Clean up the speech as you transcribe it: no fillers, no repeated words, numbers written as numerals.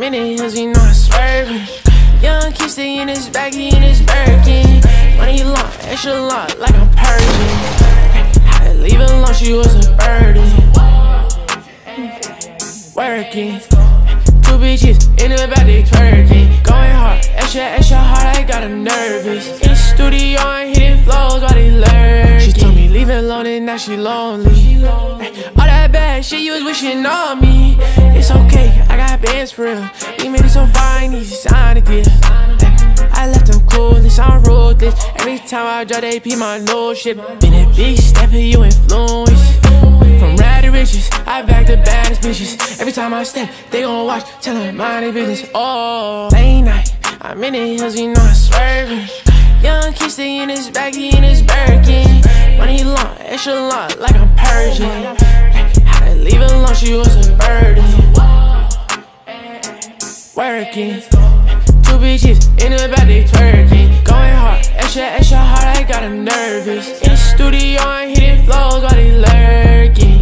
in the hills, you know I'm swerving. Young kid stay in his bag, he in his Birkin. Money long, extra long, like I'm Persian. Had to leave her alone, she was a burden. Working, two bitches in the back, they twerking. Going hard, extra hard, I got her nervous. In the studio, I'm hitting flows while they lurking. She told me leave it alone and now she lonely. All that bad shit you was wishing on me. It's okay, I got bands for real. We made it so fine, he signed a deal. I left them clueless, I'm ruthless. Every time I drop, they peep my nose shit. Been a big step for you influence. From rad to riches, I back the baddest bitches. Every time I step, they gon' watch, tell them mind their business. Oh, late night, I'm in the hills, you know I'm swerving. Young kid stay in his bag, he in his Birkin. Money long, extra long, like I'm Persian. Had to leave her alone, she was a burden. Working, two bitches in the back, they twerking. Going hard, extra hard, I got her nervous. In the studio, I'm hitting flows while they lurking.